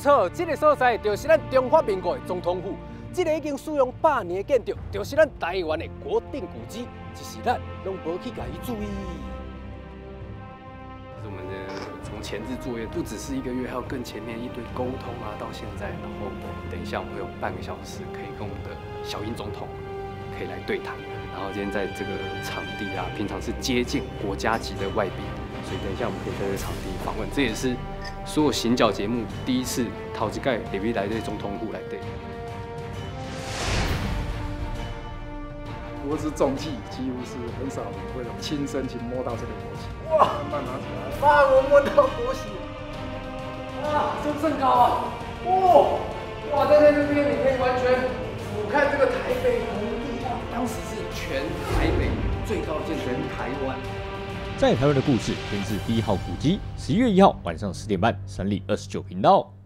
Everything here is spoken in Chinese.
错，这个所在就是咱中华民国的总统府，这个已经使用100年的建筑，就是咱台湾的国定古迹，只是咱拢无去甲伊注意。我们从前置作业不只是1个月，还有更前面一堆沟通啊，到现在，然后等一下我们会有半个小时可以跟我们的小英总统可以来对谈。然后今天在这个场地啊，平常是接见国家级的外宾，所以等一下我们可以在这个场地访问。这也是所有行脚节目第一次头一届入去来对总统府来对。 国之重器几乎是很少人会亲身去摸到这个国旗。哇，慢慢拿起来。哇，我摸到国旗。 啊，这么高啊！哇，站在这边你可以完全俯瞰这个台北红地，当时是全台北最高的建筑，全台湾。 在台湾的故事，源自第1号古迹。11月1号晚上10点半，3立29频道。